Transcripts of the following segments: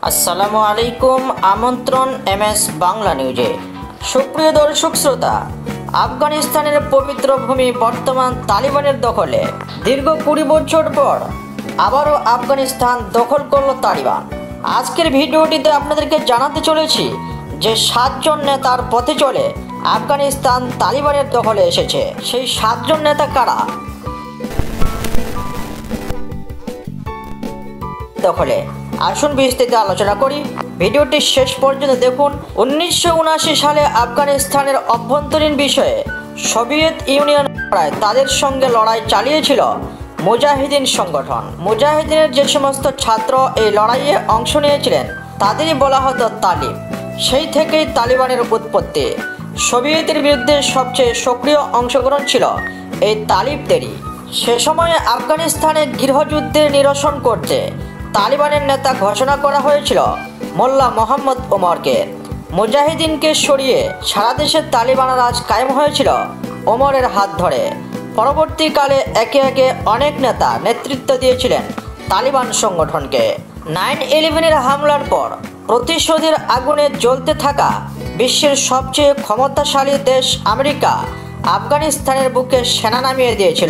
আসসালামু আলাইকুম। আমন্ত্রণ এমএস বাংলা নিউজে। সুপ্রিয় দর্শক শ্রোতা, আফগানিস্তানের পবিত্র ভূমি বর্তমান তালিবানের দখলে। দীর্ঘ 20 বছর পর আবারও আফগানিস্তান দখল করল তালিবান। আজকের ভিডিওটিতে আপনাদেরকে জানাতে চলেছি যে 7 জন নেতার পথে চলে আফগানিস্তান তালিবানের দখলে এসেছে। সেই 7 জন নেতা কারা? দখলে আসুন বিস্তারিত আলোচনা করি। ভিডিওটি শেষ পর্যন্ত দেখুন। 1979 সালে আফগানিস্তানের অভ্যন্তরীণ বিষয়ে সোভিয়েত ইউনিয়ন তাদের সঙ্গে লড়াই চালিয়েছিল মুজাহিদিন সংগঠন। মুজাহিদিনের যে সমস্ত ছাত্র এই লড়াইয়ে অংশ নিয়েছিলেন তাদেরই বলা হতো তালিব। সেই থেকেই তালিবানের উৎপত্তি। সোভিয়েতের বিরুদ্ধে সবচেয়ে সক্রিয় অংশগ্রহণ ছিল এই তালিবদেরই। সে সময়ে আফগানিস্তানে গৃহযুদ্ধের নিরসন করতে তালিবানের নেতা ঘোষণা করা হয়েছিল মোল্লা মোহাম্মদ ওমরকে। মুজাহিদিনকে সরিয়ে সারা দেশে তালিবান রাজ কায়েম হয়েছিল ওমরের হাত ধরে। পরবর্তীকালে একে একে অনেক নেতা নেতৃত্ব দিয়েছিলেন তালিবান সংগঠনকে। 9/11-এর হামলার পর প্রতিশোধের আগুনে জ্বলতে থাকা বিশ্বের সবচেয়ে ক্ষমতাশালী দেশ আমেরিকা আফগানিস্তানের বুকে সেনা নামিয়ে দিয়েছিল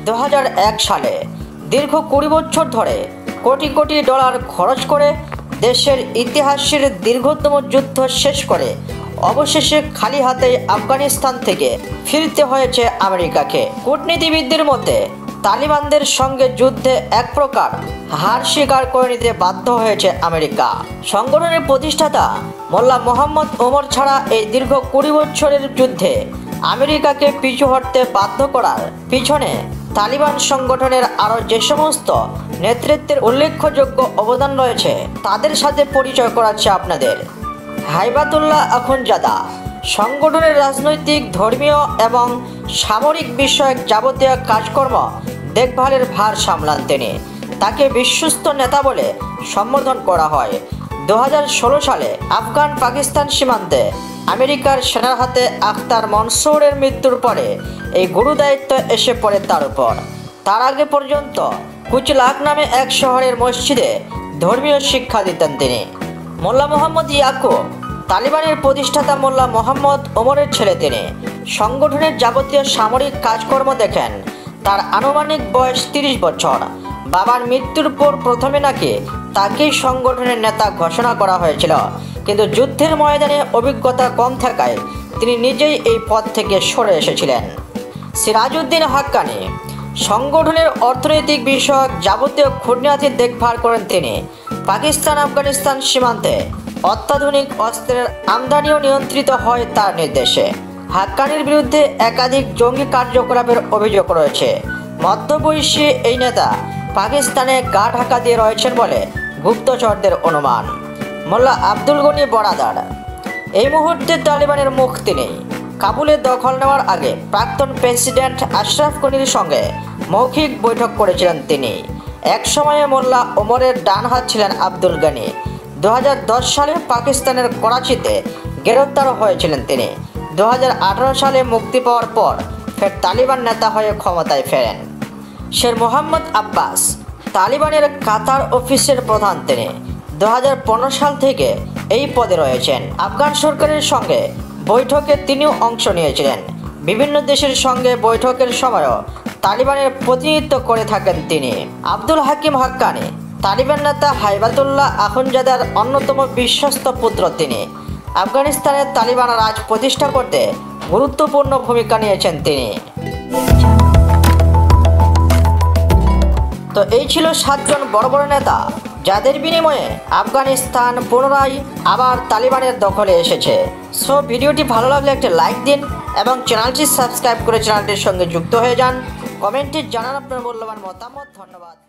2001 সালে। দীর্ঘ 20 বছর ধরে কোটি কোটি ডলার খরচ করে দেশের ইতিহাসের দীর্ঘতম যুদ্ধ শেষ করে অবশেষে খালি হাতে আফগানিস্তান থেকে ফিরতে হয়েছে আমেরিকাকে। কূটনীতিবিদদের মতে তালিবানদের সঙ্গে যুদ্ধে এক প্রকার হার স্বীকার করে নিতে বাধ্য হয়েছে আমেরিকা। সংগঠনের প্রতিষ্ঠাতা মোল্লা মোহাম্মদ ওমর ছাড়া এই দীর্ঘ 20 বছরের যুদ্ধে আমেরিকাকে পিছু হটতে বাধ্য করার পিছনে তালিবান সংগঠনের আরও যে সমস্ত নেতৃত্বের উল্লেখযোগ্য অবদান রয়েছে তাদের সাথে পরিচয় করাচ্ছে আপনাদের। হাইবাতুল্লাহ আখুনজাদা সংগঠনের রাজনৈতিক, ধর্মীয় এবং সামরিক বিষয়ক যাবতীয় কাজকর্ম দেখভালের ভার সামলান তিনি। তাকে বিশ্বস্ত নেতা বলে সম্বোধন করা হয়। 2016 সালে আফগান পাকিস্তান সীমান্তে আমেরিকার সেনার হাতে আখতার মনসুরের মৃত্যুর পরে এই গুরু দায়িত্ব এসে পড়ে তার উপর। তার আগে পর্যন্ত কুচলাক নামে এক শহরের মসজিদে ধর্মীয় শিক্ষা দিতেন তিনি। মোল্লা মোহাম্মদ ইয়াকুব তালিবানের প্রতিষ্ঠাতা মোল্লা মোহাম্মদ ওমরের ছেলে তিনি। সংগঠনের যাবতীয় সামরিক কাজকর্ম দেখেন। তার আনুমানিক বয়স 30 বছর। বাবার মৃত্যুর পর প্রথমে নাকি তাকেই সংগঠনের নেতা ঘোষণা করা হয়েছিল, কিন্তু যুদ্ধের ময়দানে অভিজ্ঞতা কম থাকায় তিনি নিজেই এই পদ থেকে সরে এসেছিলেন। সিরাজউদ্দিন হাক্কানি সংগঠনের অর্থনৈতিক বিষয়ক যাবতীয় খুঁটিনাটি দেখভাল করেন তিনি। পাকিস্তান আফগানিস্তান সীমান্তে অত্যাধুনিক অস্ত্রের আমদানিও নিয়ন্ত্রিত হয় তার নির্দেশে। হাক্কানির বিরুদ্ধে একাধিক জঙ্গি কার্যকলাপের অভিযোগ রয়েছে। মধ্যবয়সী এই নেতা পাকিস্তানে গা ঢাকা দিয়ে রয়েছেন বলে গুপ্তচরদের অনুমান। মোল্লা আব্দুল গনি বরাদার এই মুহূর্তে তালিবানের মুখ তিনি। কাবুলে দখল নেওয়ার আগে প্রাক্তন প্রেসিডেন্ট আশরাফ গনির সঙ্গে মৌখিক বৈঠক করেছিলেন তিনি। এক সময়ে মোল্লা ওমরের ডান হাত ছিলেন আব্দুল গনি। 2010 সালে পাকিস্তানের করাচিতে গ্রেপ্তার হয়েছিলেন তিনি। 2018 সালে মুক্তি পাওয়ার পর ফের তালিবান নেতা হয়ে ক্ষমতায় ফেরেন। শের মোহাম্মদ আব্বাস তালিবানের কাতার অফিসের প্রধান তিনি। 2015 সাল থেকে এই পদে রয়েছেন। আফগান সরকারের সঙ্গে বৈঠকে তিনিও অংশ নিয়েছিলেন। বিভিন্ন দেশের সঙ্গে বৈঠকের সময়ও তালিবানের প্রতিনিধিত্ব করে থাকেন তিনি। আব্দুল হাকিম হাক্কানি তালিবান নেতা হাইবাতুল্লাহ আখুনজাদার অন্যতম বিশ্বস্ত পুত্র তিনি। আফগানিস্তানের তালিবান রাজ প্রতিষ্ঠা করতে গুরুত্বপূর্ণ ভূমিকা নিয়েছেন তিনি। তো এই ছিল 7 জন বড় বড় নেতা যাদের বিনিময়ে আফগানিস্তান পুনরায় আবার তালিবানের দখলে এসেছে। সো ভিডিওটি ভালো লাগলে একটা লাইক দিন এবং চ্যানেলটি সাবস্ক্রাইব করে চ্যানেলটির সঙ্গে যুক্ত হয়ে যান। কমেন্টে জানান আপনার মূল্যবান মতামত। ধন্যবাদ।